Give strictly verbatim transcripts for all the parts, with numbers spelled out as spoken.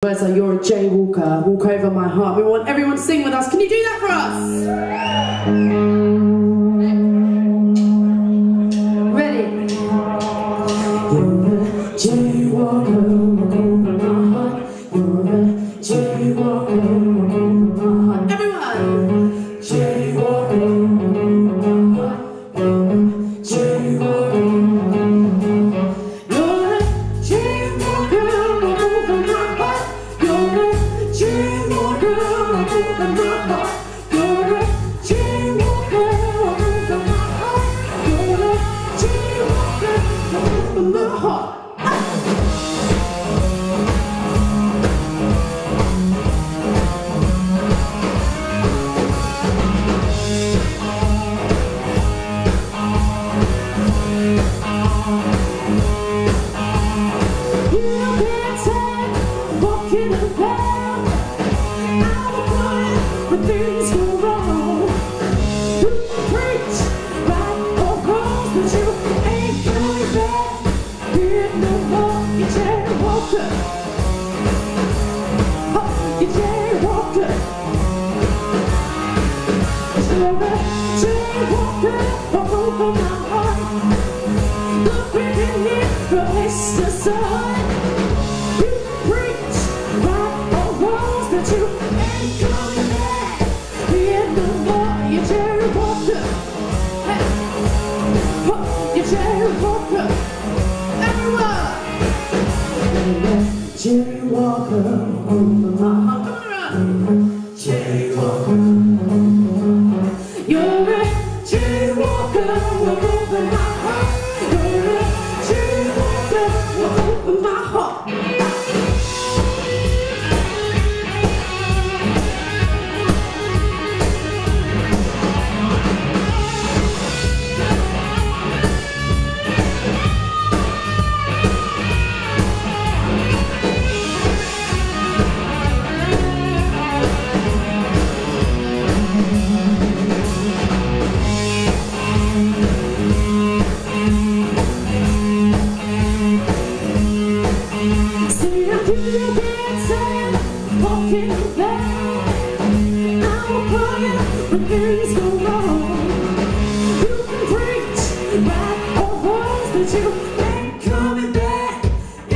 Words like, you're a jaywalker, walk over my heart. We want everyone to sing with us. Can you do that for us? Ready? You're a jaywalker, walk over my heart. You're a jaywalker, walk over my heart. Everyone! Jaywalker, walk over my heart. You're a jaywalker.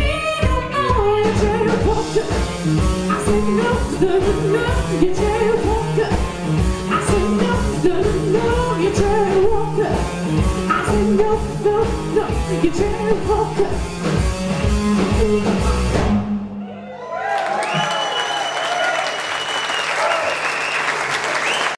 You